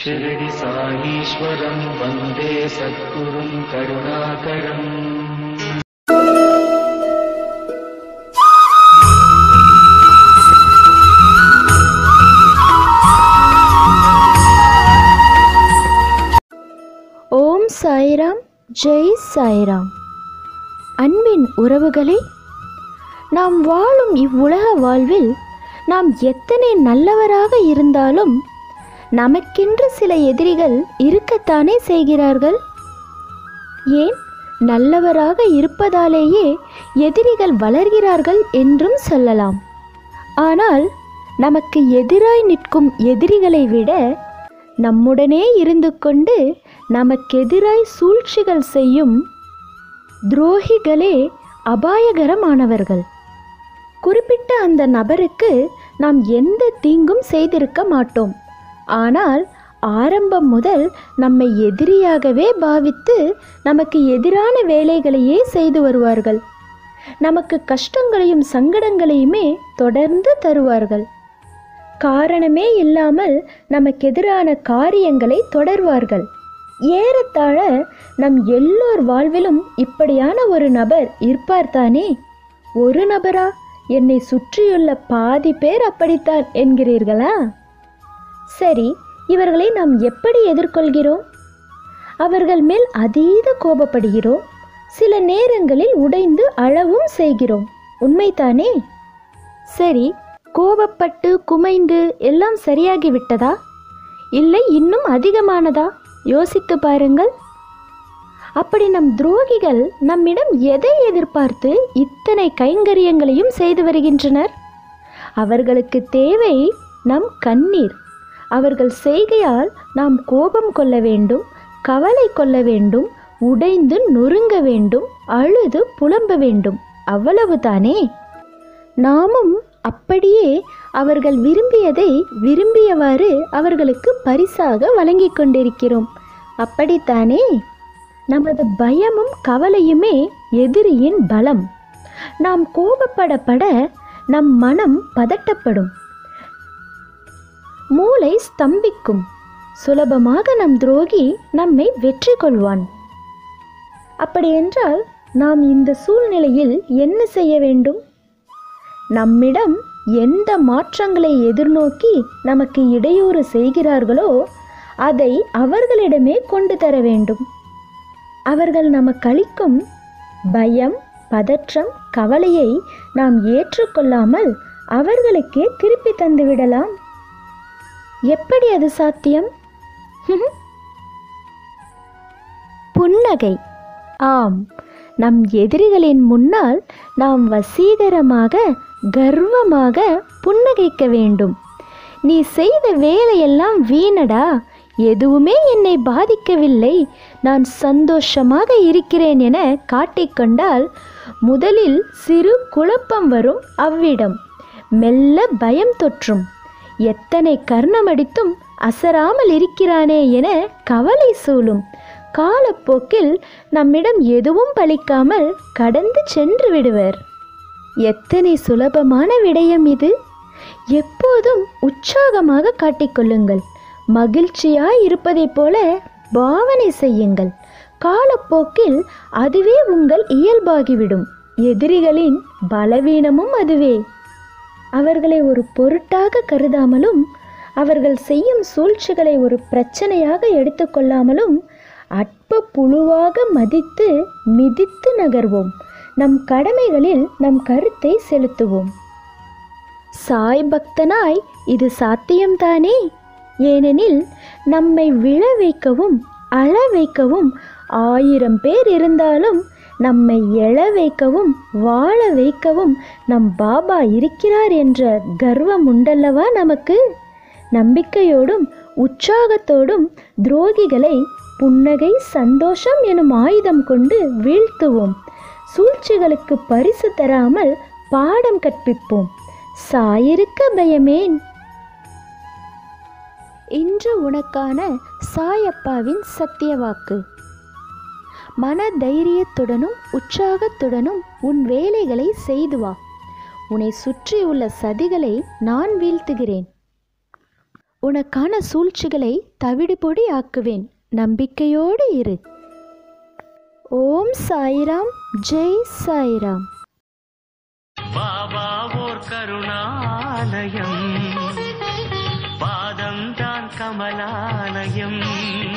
शिरडि साईश्वरं वन्दे सद्गुरुं करुणाकरम्। ஓம் சாய்ராம், ஜெய் சாய்ராம். அன்பின் உறவுகளே, நாம் வாழும் இவ்வுலக வாழ்வில் நாம் எத்தனை நல்லவராக இருந்தாலும் நமக்கென்று சில எதிரிகள் இருக்கத்தானே செய்கிறார்கள். ஏன், நல்லவராக இருப்பதாலேயே எதிரிகள் வளர்கிறார்கள் என்றும் சொல்லலாம். ஆனால் நமக்கு எதிராய் நிற்கும் எதிரிகளை விட நம்முடனே இருந்து கொண்டு நமக்கெதிராய் சூழ்ச்சிகள் செய்யும் துரோகிகளே அபாயகரமானவர்கள். குறிப்பிட்ட அந்த நபருக்கு நாம் எந்த தீங்கும் செய்திருக்க மாட்டோம். ஆனால் ஆரம்பம் முதல் நம்மை எதிரியாகவே பாவித்து நமக்கு எதிரான வேலைகளையே செய்து வருவார்கள். நமக்கு கஷ்டங்களையும் சங்கடங்களையுமே தொடர்ந்து தருவார்கள். காரணமே இல்லாமல் நமக்கெதிரான காரியங்களை தொடர்வார்கள். ஏறத்தாழ நம் எல்லோர் வாழ்விலும் இப்படியான ஒரு நபர் இருப்பார்தானே? ஒரு நபரா? என்னை சுற்றியுள்ள பாதி பேர் அப்படித்தான் என்கிறீர்களா? சரி, இவர்களை நாம் எப்படி எதிர்கொள்கிறோம்? அவர்கள் மேல் அதீத கோபப்படுகிறோம். சில நேரங்களில் உடைந்து அழவும் செய்கிறோம். உண்மைதானே? சரி, கோபப்பட்டு குமைந்து எல்லாம் சரியாகிவிட்டதா? இல்லை இன்னும் அதிகமானதா? யோசித்து பாருங்கள். அப்படி நம் துரோகிகள் நம்மிடம் எதை எதிர்பார்த்து இத்தனை கைங்கரியங்களையும் செய்து வருகின்றனர்? அவர்களுக்கு தேவை நம் கண்ணீர். அவர்கள் செய்கையால் நாம் கோபம் கொள்ள வேண்டும், கவலை கொள்ள வேண்டும், உடைந்து நொறுங்க வேண்டும், அழுது புலம்ப வேண்டும். அவ்வளவுதானே? நாமும் அப்படியே அவர்கள் விரும்பியதை விரும்பியவாறு அவர்களுக்கு பரிசாக வழங்கி கொண்டிருக்கிறோம். அப்படித்தானே? நமது பயமும் கவலையுமே எதிரியின் பலம். நாம் கோபப்படப்பட நம் மனம் பதட்டப்படும், மூளை ஸ்தம்பிக்கும். சுலபமாக நம் துரோகி நம்மை வெற்றி கொள்வான். அப்படியென்றால் நாம் இந்த சூழ்நிலையில் என்ன செய்ய வேண்டும்? நம்மிடம் எந்த மாற்றங்களை எதிர்நோக்கி நமக்கு இடையூறு செய்கிறார்களோ அதை அவர்களிடமே கொண்டு தர வேண்டும். அவர்கள் நமக்கு அளிக்கும் பயம், பதற்றம், கவலையை நாம் ஏற்றுக்கொள்ளாமல் அவர்களுக்கே திருப்பி தந்துவிடலாம். எப்படி அது சாத்தியம்? புன்னகை. ஆம், நம் எதிரிகளின் முன்னால் நாம் வசீகரமாக, கர்வமாக புன்னகைக்க வேண்டும். நீ செய்த வேலையெல்லாம் வீணடா, எதுவுமே என்னை பாதிக்கவில்லை, நான் சந்தோஷமாக இருக்கிறேன் என காட்டிக்கொண்டால் முதலில் சிறு குழப்பம் வரும். அவ்விடம் மெல்ல பயம் தொற்றும். எத்தனை கர்ணமடித்தும் அசராமல் இருக்கிறானே என கவலை சூழும். காலப்போக்கில் நம்மிடம் எதுவும் பலிக்காமல் கடந்து சென்று விடுவர். எத்தனை சுலபமான விடயம் இது! எப்போதும் உற்சாகமாக காட்டிக்கொள்ளுங்கள். மகிழ்ச்சியாய் இருப்பதைப் போல பாவனை செய்யுங்கள். காலப்போக்கில் அதுவே உங்கள் இயல்பாகிவிடும். எதிரிகளின் பலவீனமும் அதுவே. அவர்களை ஒரு பொருட்டாக கருதாமலும் அவர்கள் செய்யும் சூழ்ச்சிகளை ஒரு பிரச்சனையாக எடுத்துக்கொள்ளாமலும் அற்ப புழுவாக மதித்து மிதித்து நகர்வோம். நம் கடமைகளில் நம் கருத்தை செலுத்துவோம். சாய் பக்தனாய் இது சாத்தியம்தானே? ஏனெனில் நம்மை விழ வைக்கவும் அழ வைக்கவும் 1000 பேர் இருந்தாலும் நம்மை எழ வைக்கவும் வாழ வைக்கவும் நம் பாபா இருக்கிறார் என்ற கர்வம் உண்டல்லவா நமக்கு? நம்பிக்கையோடும் உற்சாகத்தோடும் துரோகிகளை புன்னகை, சந்தோஷம் எனும் ஆயுதம் கொண்டு வீழ்த்துவோம். சூழ்ச்சிகளுக்கு பரிசு தராமல் பாடம் கற்பிப்போம். சாயிருக்க பயமேன். இன்று உனக்கான சாயப்பாவின் சத்தியவாக்கு. மன தைரியத்துடனும் உற்சாகத்துடனும் உன் வேலைகளை செய்து வா. உன்னை சுற்றியுள்ள சதிகளை நான் வீழ்த்துகிறேன். உனக்கான சூழ்ச்சிகளை தவிடுபொடி ஆக்குவேன். நம்பிக்கையோடு இரு. ஓம் சாய்ராம். ஜெய் சாய்ராம். பாபா ஓர் கருணாலயம், பாதம் தான் கமலாலயம்.